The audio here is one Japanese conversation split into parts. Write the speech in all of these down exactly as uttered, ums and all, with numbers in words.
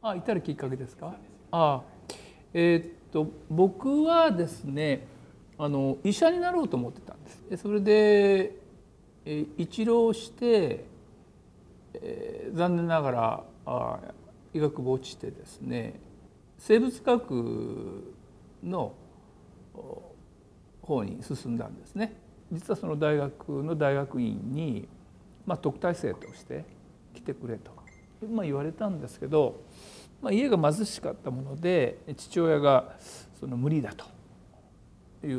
あ、至るきっかけですか。あ、えー、っと僕はですね、あの医者になろうと思ってたんです。でそれで、えー、一浪して、えー、残念ながらあ医学部落ちてですね、生物学の方に進んだんですね。実はその大学の大学院に、まあ、特待生として来てくれと、まあ、言われたんですけど、まあ、家が貧しかったもので父親がその無理だと言って、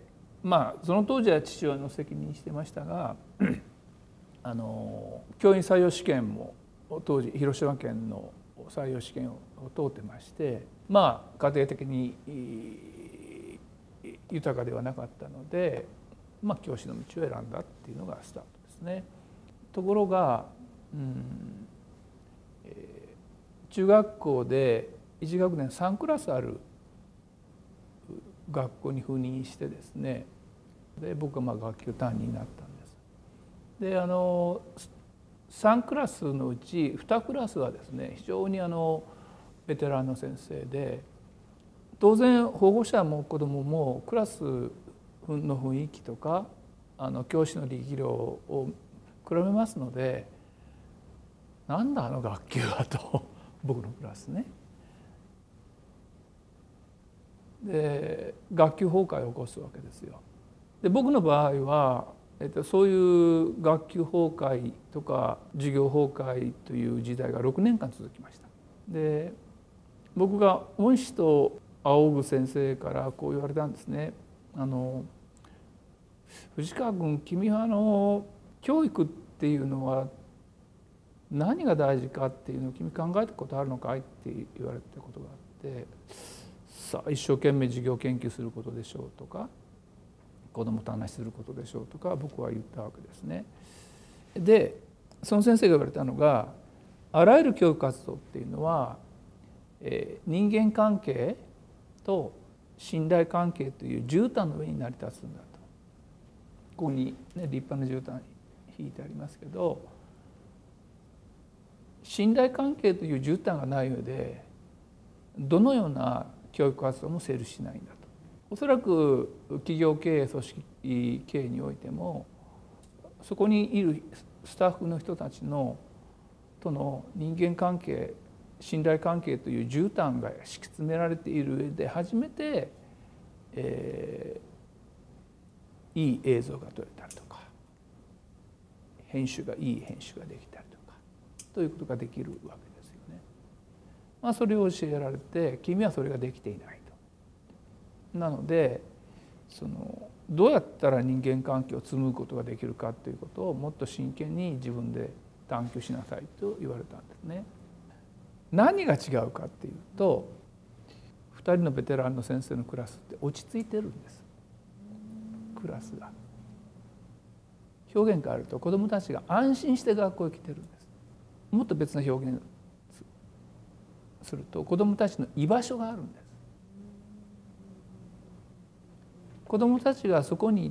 まあその当時は父親の責任してましたがあの教員採用試験も当時広島県の採用試験を通ってまして、まあ家庭的に豊かではなかったので、まあ、教師の道を選んだっていうのがスタートですね。ところが、うんえー、中学校でいち学年さんクラスある学校に赴任してですね、で僕はまあ学級担任になったんです。であのさんクラスのうちにクラスはですね、非常にあのベテランの先生で、当然保護者も子どももクラスの雰囲気とかあの教師の力量を比べますので、なんだあの学級はと僕のクラスね。で学級崩壊を起こすわけですよ。で僕の場合は、えっと、そういう学級崩壊とか授業崩壊という時代がろくねんかん続きました。で僕が恩師と仰ぐ先生からこう言われたんですね。あの藤川君、君はあの教育っていうのは何が大事かっていうのを君考えたことあるのかいって言われたことがあって、さあ一生懸命授業研究することでしょうとか、子どもと話しすることでしょうとか僕は言ったわけですね。でその先生が言われたのが、あらゆる教育活動っていうのは、えー、人間関係と信頼関係という絨毯の上に成り立つんだと。ここに、ね、立派な絨毯引いてありますけど、信頼関係という絨毯がない上でどのような教育活動も成立しないんだと。おそらく企業経営、組織経営においても、そこにいるスタッフの人たちのとの人間関係、信頼関係という絨毯が敷き詰められている上で初めて、えー、いい映像が撮れたりとか、編集がいい編集ができたりとかということができるわけですよね。まあ、それを教えられて、君はそれができていないと。なのでそのどうやったら人間関係を紡ぐことができるかということをもっと真剣に自分で探求しなさいと言われたんですね。何が違うかっていうと、ふたりのベテランの先生のクラスって落ち着いてるんです。クラスが表現変えると、子どもたちが安心して学校へ来てるんです。もっと別な表現すると、子どもたちの居場所があるんです。子どもたちがそこに行って、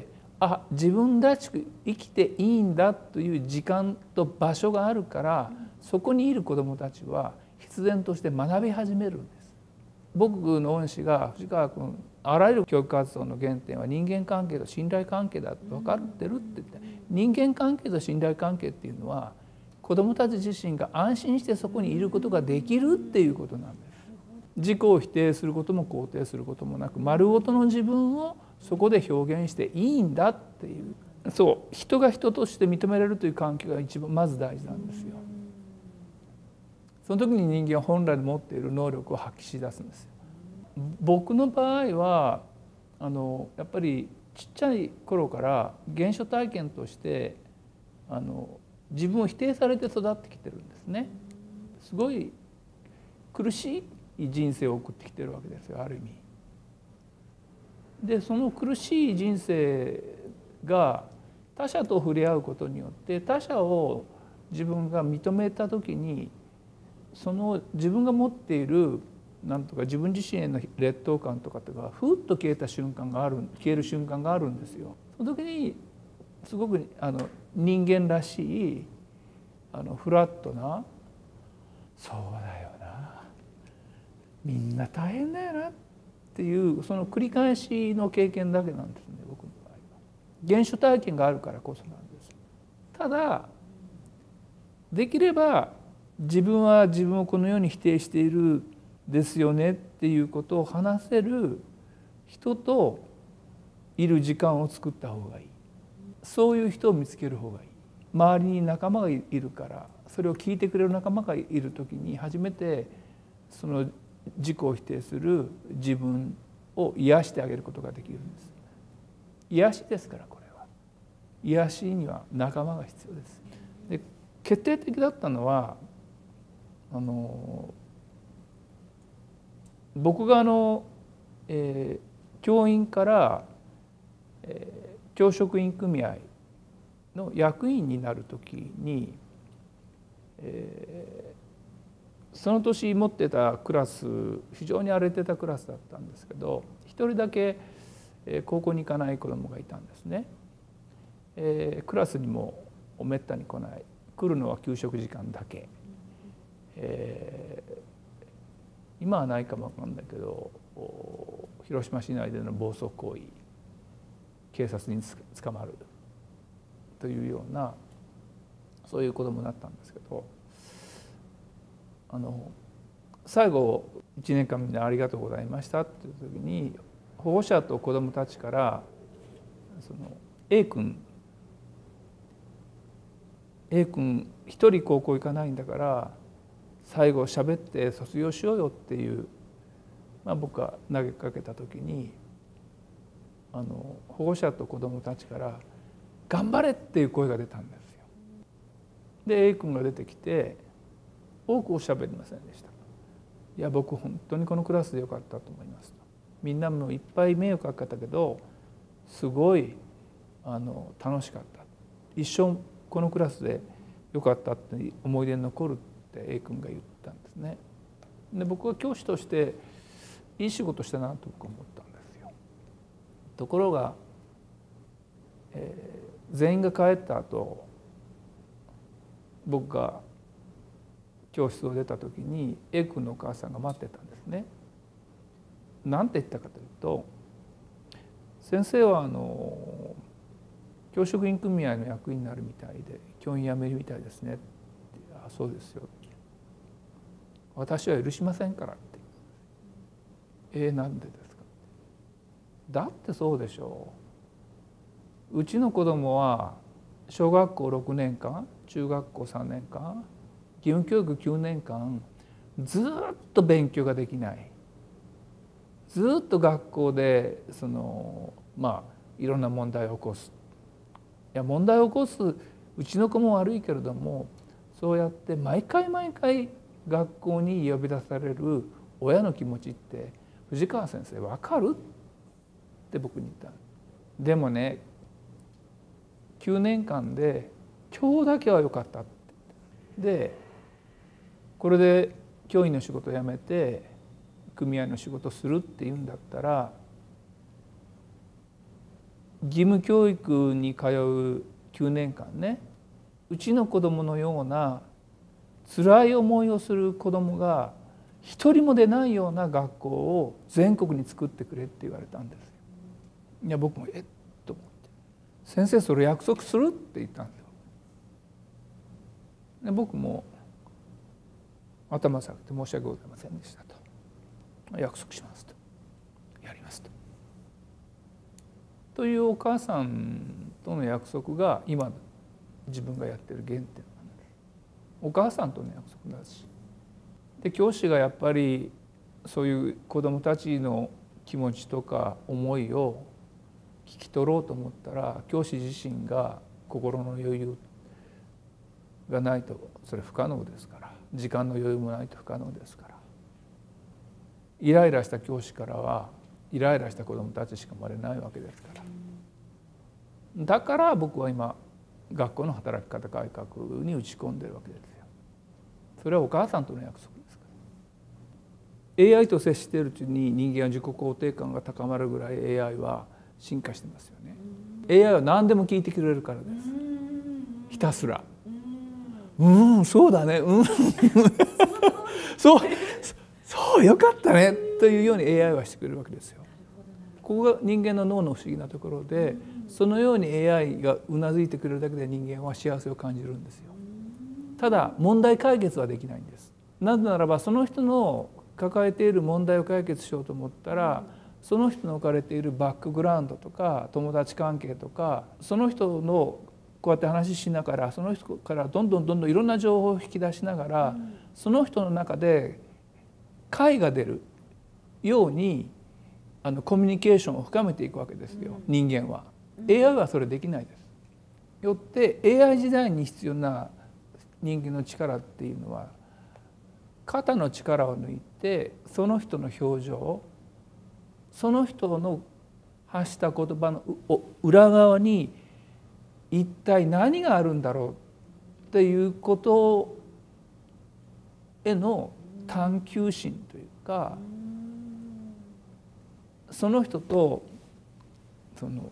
あ、自分らしく生きていいんだという時間と場所があるから、そこにいる子どもたちは必然として学び始めるんです。僕の恩師が藤川君、あらゆる教育活動の原点は人間関係と信頼関係だと分かってるって言って、人間関係と信頼関係っていうのは子どもたち自身が安心してそこにいることができるっていうことなんです。自己を否定することも肯定することもなく、丸ごとの自分をそこで表現していいんだっていう、そう人が人として認められるという環境が一番まず大事なんですよ。その時に人間は本来持っている能力を発揮し出すんですよ。僕の場合はあのやっぱりちっちゃい頃から原初体験としてあの自分を否定されて育ってきてるんですね。すごい苦しい人生を送ってきてるわけですよ、ある意味。でその苦しい人生が他者と触れ合うことによって、他者を自分が認めた時に、その自分が持っているなんとか自分自身への劣等感とかっていうのがふっと消えた瞬間がある消える瞬間があるんですよ。その時にすごくあの人間らしいあのフラットな、そうだよみんな大変だよなっていうその繰り返しの経験だけなんですね、僕の場合は。原初体験があるからこそなんです。ただできれば自分は自分をこのように否定しているですよねっていうことを話せる人といる時間を作った方がいい。そういう人を見つける方がいい。周りに仲間がいるから、それを聞いてくれる仲間がいる時に初めてその自己を否定する自分を癒してあげることができるんです。癒しですから、これは癒しには仲間が必要です。で、決定的だったのはあの僕があの、えー、教員から、えー、教職員組合の役員になる時に、えー、その年持ってたクラス、非常に荒れてたクラスだったんですけど、一人だけ高校に行かない子どもがいたんですね。えー、クラスにもめったに来ない、来るのは給食時間だけ、えー、今はないかもわかんないけど、広島市内での暴走行為、警察に捕まるというような、そういう子どもだったんですけど、あの最後いちねんかんみんなありがとうございましたっていう時に、保護者と子どもたちからその A 君 A 君一人高校行かないんだから最後喋って卒業しようよっていう、まあ、僕が投げかけた時に、あの保護者と子どもたちから「頑張れ!」っていう声が出たんですよ。で A 君が出てきて多くおしゃべりませんでした。いや僕本当にこのクラスでよかったと思いますと。みんなもいっぱい迷惑かけたけどすごいあの楽しかった。一生このクラスでよかったって思い出に残るって A 君が言ったんですね。で僕は教師としていい仕事したなと僕は思ったんですよ。ところが、えー、全員が帰った後、僕が教室を出た時に A 君のお母さんが待ってたんですね。なんて言ったかというと、先生はあの教職員組合の役員になるみたいで教員辞めるみたいですねって。あ、そうですよ。私は許しませんからって。えー、なんでですか。だってそうでしょう。うちの子供は小学校ろくねんかん、中学校さんねんかん、義務教育きゅうねんかんずっと勉強ができない。ずっと学校でそのまあいろんな問題を起こす。いや問題を起こすうちの子も悪いけれども、そうやって毎回毎回学校に呼び出される親の気持ちって藤川先生分かるって僕に言った。でもねきゅうねんかんで今日だけは良かったって。でこれで教員の仕事を辞めて組合の仕事をするっていうんだったら、義務教育に通うきゅうねんかんね、うちの子どものような辛い思いをする子どもが一人も出ないような学校を全国に作ってくれって言われたんですよ。いや僕もえっと思って、先生それ約束するって言ったんですよ。で僕も頭下げて申し訳ございませんでしたと。約束しますと。やりますと。というお母さんとの約束が今自分がやってる原点なんです。お母さんとの約束だし、で教師がやっぱりそういう子どもたちの気持ちとか思いを聞き取ろうと思ったら、教師自身が心の余裕がないとそれ不可能ですから、時間の余裕もないと不可能ですから、イライラした教師からはイライラした子どもたちしか生まれないわけですから、だから僕は今学校の働き方改革に打ち込んでるわけですよ。それはお母さんとの約束ですから。 エーアイ と接しているうちに人間は自己肯定感が高まるぐらい エーアイ は進化してますよね。 エーアイ は何でも聞いてくれるからです。ひたすらうんそうだねうんそうそそうよかったねというように エーアイ はしてくれるわけですよ。ここが人間の脳の不思議なところで、そのように エーアイ がうなずいてくれるだけで人間は幸せを感じるんですよ。ただ問題解決はできないんです。なぜならばその人の抱えている問題を解決しようと思ったら、その人の置かれているバックグラウンドとか友達関係とか、その人のこうやって話ししながら、その人からどんどんどんどんいろんな情報を引き出しながら、その人の中で解が出るようにあのコミュニケーションを深めていくわけですよ、人間は。 エーアイ はそれできないです。よって エーアイ 時代に必要な人間の力っていうのは、肩の力を抜いてその人の表情、その人の発した言葉の裏側に一体何があるんだろうっていうことへの探求心というか、その人とその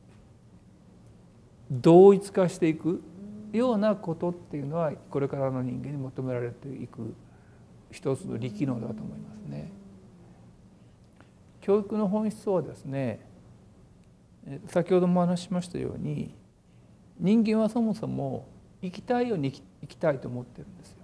同一化していくようなことっていうのは、これからの人間に求められていく一つの力能だと思いますね。教育の本質はですね、先ほどもお話ししましたように、人間はそもそも生きたいように生きたいと思ってるんですよ。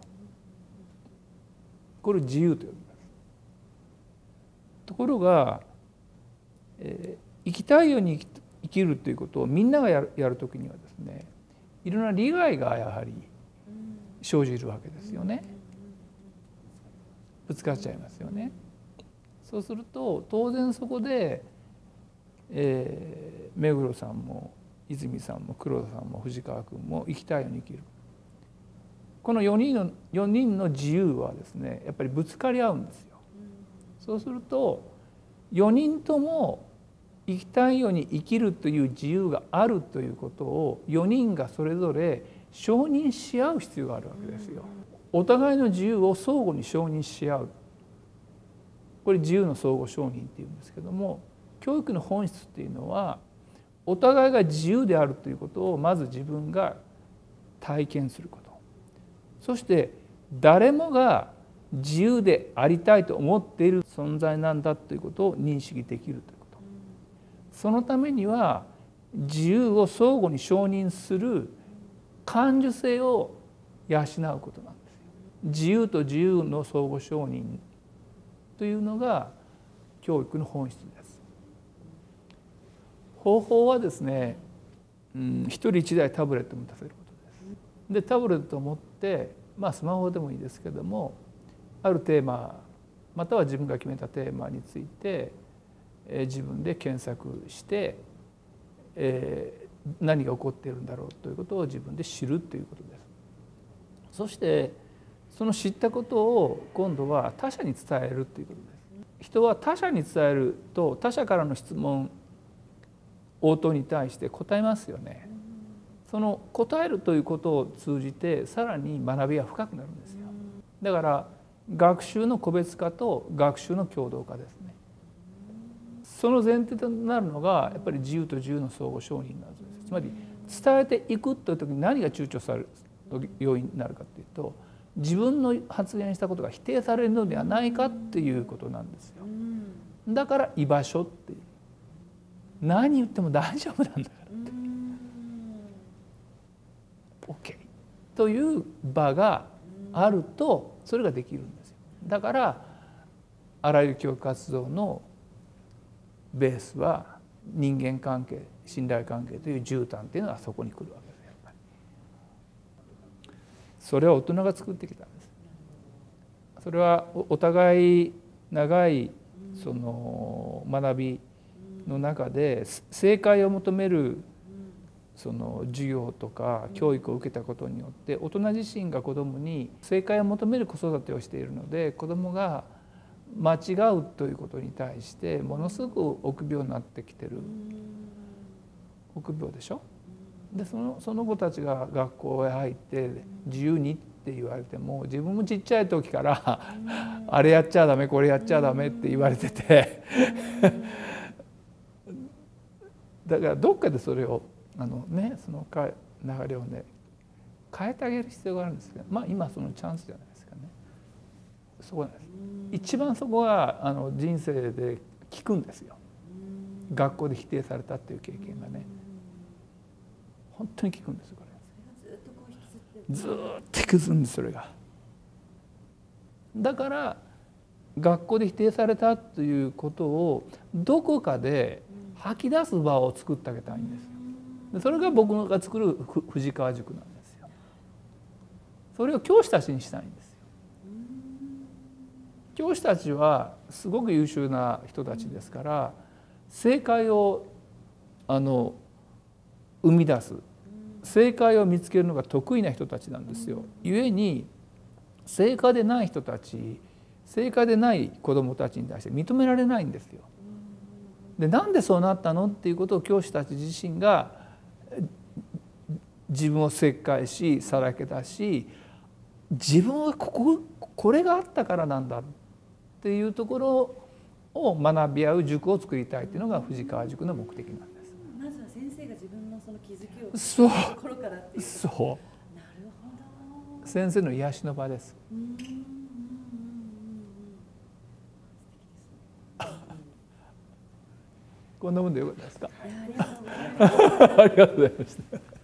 これを自由と呼びます。ところが、えー、生きたいように生きるということをみんながやる、やるときにはですね、いろんな利害がやはり生じるわけですよね。ぶつかっちゃいますよね。そうすると当然そこで、えー、目黒さんも泉さんも黒田さんも藤川君も生きたいように生きる。このよにんのよにんの自由はですね、やっぱりぶつかり合うんですよ。そうするとよにんとも生きたいように生きるという自由があるということをよにんがそれぞれ承認し合う必要があるわけですよ。お互いの自由を相互に承認し合う、これ自由の相互承認っていうんですけども、教育の本質っていうのはお互いが自由であるということをまず自分が体験すること、そして誰もが自由でありたいと思っている存在なんだということを認識できるということ、そのためには自由を相互に承認する感受性を養うことなんですよ。自由と自由の相互承認というのが教育の本質です。方法はですね、うん、一人一台タブレットを持たせることです。でタブレットを持って、まあ、スマホでもいいですけども、あるテーマまたは自分が決めたテーマについて、えー、自分で検索して、えー、何が起こっているんだろうということを自分で知るということです。そしてその知ったことを今度は他者に伝えるということです。人は他者に伝えると他者からの質問応答に対して答えますよね。その答えるということを通じてさらに学びは深くなるんですよ。だから学習の個別化と学習の共同化ですね。その前提となるのがやっぱり自由と自由の相互承認なんです。つまり伝えていくという時に何が躊躇される要因になるかというと、自分の発言したことが否定されるのではないかっていうことなんですよ。だから居場所っていう、何言っても大丈夫なんだからって OK という場があるとそれができるんですよ。だからあらゆる教育活動のベースは人間関係、信頼関係という絨毯っていうのがそこに来るわけです。やっぱりそれは大人が作ってきたんです。それはお互い長いその学びの中で正解を求めるその授業とか教育を受けたことによって大人自身が子どもに正解を求める子育てをしているので、子どもが間違うということに対してものすごく臆病になってきてる。臆病でしょ。でそのその子たちが学校へ入って自由にって言われても、自分もちっちゃい時からあれやっちゃダメこれやっちゃダメって言われててだからどっかでそれをあのねその流れをね変えてあげる必要があるんですけど、まあ今そのチャンスじゃないですかね。 そこなんです。一番そこはあの人生で効くんですよ。学校で否定されたっていう経験がね、本当に効くんですこれ。ずっと引きずるんですそれが。だから学校で否定されたということをどこかで吐き出す場を作ってあげたいんですよ。でそれが僕が作る藤川塾なんですよ。それを教師たちにしたいんですよ。教師たちはすごく優秀な人たちですから、正解をあの生み出す、正解を見つけるのが得意な人たちなんですよ。故に正解でない人たち、正解でない子どもたちに対して認められないんですよ。でなんでそうなったのっていうことを教師たち自身が自分を切開しさらけ出し、自分はこここれがあったからなんだっていうところを学び合う塾を作りたいっていうのが藤川塾の目的なんです。 まずは先生が自分のその気づきをそうところからっていう。 そう。 なるほど。先生の癒しの場です。こんなもんでよかったですか。 ありがとうございました。 ありがとうございました。